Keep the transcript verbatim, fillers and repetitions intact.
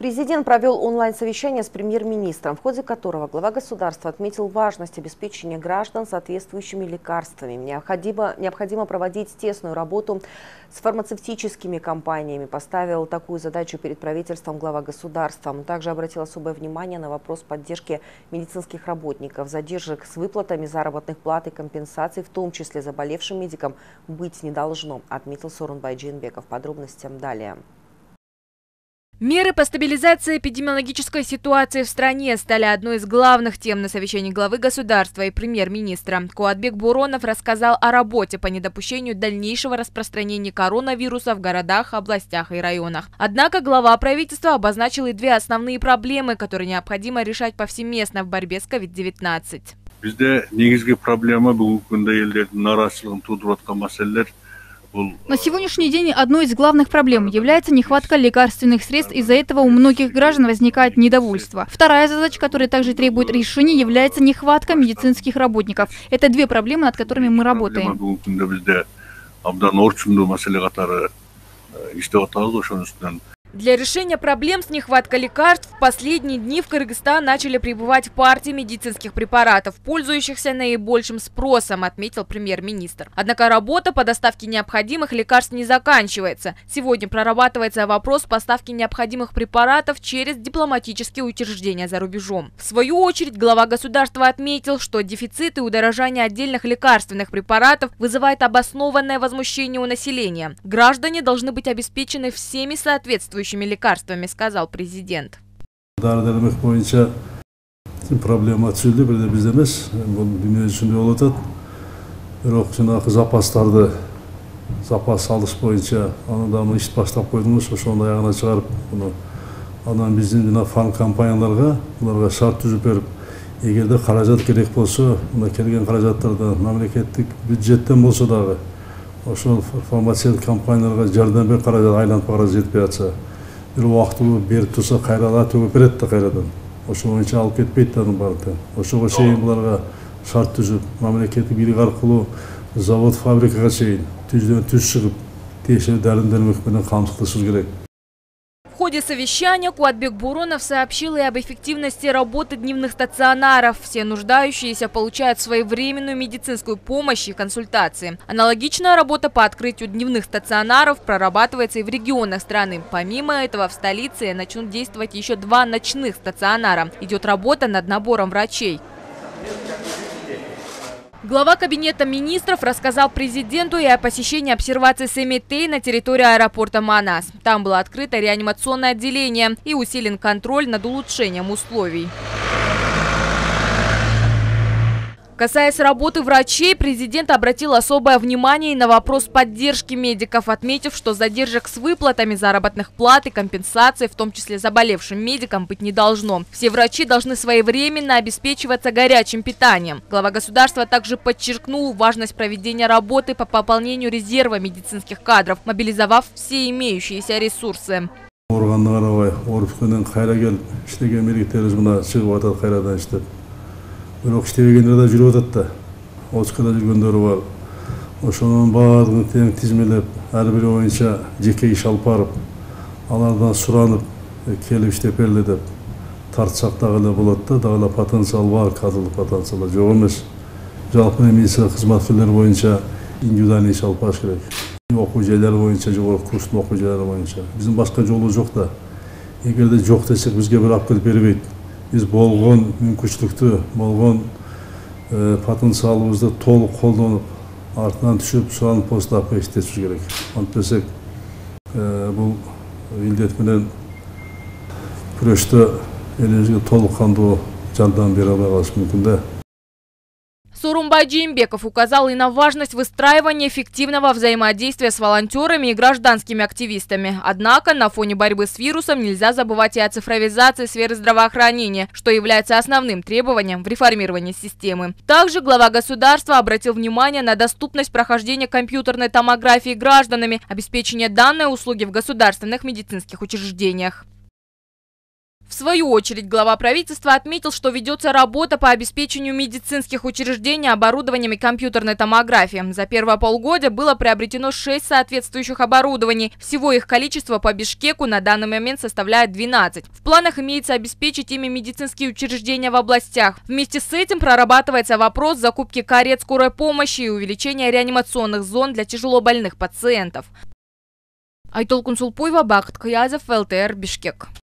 Президент провел онлайн-совещание с премьер-министром, в ходе которого глава государства отметил важность обеспечения граждан соответствующими лекарствами. Необходимо, необходимо проводить тесную работу с фармацевтическими компаниями. Поставил такую задачу перед правительством глава государства. Он также обратил особое внимание на вопрос поддержки медицинских работников. Задержек с выплатами заработных плат и компенсаций, в том числе заболевшим медикам, быть не должно, отметил Сооронбай Жээнбеков. Подробностям далее. Меры по стабилизации эпидемиологической ситуации в стране стали одной из главных тем на совещании главы государства и премьер-министра. Куатбек Боронов рассказал о работе по недопущению дальнейшего распространения коронавируса в городах, областях и районах. Однако глава правительства обозначил и две основные проблемы, которые необходимо решать повсеместно в борьбе с ковид девятнадцать. Bizde негизги проблема бүгүнкү күндө элдердин нараачылыгын туудуруп аткан маселелер. На сегодняшний день одной из главных проблем является нехватка лекарственных средств. Из-за этого у многих граждан возникает недовольство. Вторая задача, которая также требует решения, является нехватка медицинских работников. Это две проблемы, над которыми мы работаем. Для решения проблем с нехваткой лекарств в последние дни в Кыргызстан начали прибывать партии медицинских препаратов, пользующихся наибольшим спросом, отметил премьер-министр. Однако работа по доставке необходимых лекарств не заканчивается. Сегодня прорабатывается вопрос поставки необходимых препаратов через дипломатические учреждения за рубежом. В свою очередь глава государства отметил, что дефицит и удорожание отдельных лекарственных препаратов вызывает обоснованное возмущение у населения. Граждане должны быть обеспечены всеми соответствующими лекарствами, сказал президент. Проблема түзүлдү, бирде бизде эмес, бул дүйнө жүзүндө болуп атат. Бирок жанагы запастарды запас алыш боюнча аны иш баштап койдуңуз, ошону аягына чыгарып, муну анан биздин жана фарм компанияларга, буларга шарт түзүп берип, эгерде каражат керек болсо, мына келген каражаттарды мамлекеттик бюджеттен болсо дагы ошол фармацевтик компанияларга жардам берип каражат айланып бара жетпей атса, бир убактылуу берип турса кайра төгүп берет да кайрадан. Ошо боюнча алып кетпейт анын баардыгы. Ошого чейин буларга шарт түзүп, мамлекеттик бийлик аркылуу завод, фабрикага чейин түздөн түз чыгып, тиешелүү дарым-дармек менен камсыздашыбыз керек. В ходе совещания Куатбек Боронов сообщил и об эффективности работы дневных стационаров. Все нуждающиеся получают своевременную медицинскую помощь и консультации. Аналогичная работа по открытию дневных стационаров прорабатывается и в регионах страны. Помимо этого, в столице начнут действовать еще два ночных стационара. Идет работа над набором врачей. Глава кабинета министров рассказал президенту и о посещении обсервации Семетей на территории аэропорта Манас. Там было открыто реанимационное отделение и усилен контроль над улучшением условий. Касаясь работы врачей, президент обратил особое внимание и на вопрос поддержки медиков, отметив, что задержек с выплатами заработных плат и компенсаций, в том числе заболевшим медикам, быть не должно. Все врачи должны своевременно обеспечиваться горячим питанием. Глава государства также подчеркнул важность проведения работы по пополнению резерва медицинских кадров, мобилизовав все имеющиеся ресурсы. Бирок иштебегендер да жүрүп атат да, отчкада жүргөндөр бар. Ошонун баардыгын тең тизмелеп, ар бири боюнча жеке иш алып барып, алардан суранып, келип иштеп бергиле деп тартсак дагы эле болот да, дагы эле потенциал бар, кадрлык потенциал жок эмес. Жалпы медицина кызматкерлери боюнча индивидуальный иш алып барыш керек. Окуу жайлары боюнча, жогорку курстун окуу жайлары боюнча. Биздин башка жолу жок да. Эгерде жок десек, бизге бир алып келип бербейт. Biz болгон мүмкүнчүлүктү, болгон потенциалыбызды толук колдонуп, артынан түшүп, суранып постапка иштетишибиз керек. Антпесек, бул илдет менен күрөштө элибизге толук кандуу жардам бере албай калыш мүмкүн да. Сооронбай Жээнбеков указал и на важность выстраивания эффективного взаимодействия с волонтерами и гражданскими активистами. Однако на фоне борьбы с вирусом нельзя забывать и о цифровизации сферы здравоохранения, что является основным требованием в реформировании системы. Также глава государства обратил внимание на доступность прохождения компьютерной томографии гражданами, обеспечение данной услуги в государственных медицинских учреждениях. В свою очередь, глава правительства отметил, что ведется работа по обеспечению медицинских учреждений оборудованием и компьютерной томографией. За первое полугодие было приобретено шесть соответствующих оборудований. Всего их количество по Бишкеку на данный момент составляет двенадцать. В планах имеется обеспечить ими медицинские учреждения в областях. Вместе с этим прорабатывается вопрос закупки карет скорой помощи и увеличения реанимационных зон для тяжелобольных пациентов. Айтол Кунсулпуева, Бакыт Кыязов, эл тэ эр, Бишкек.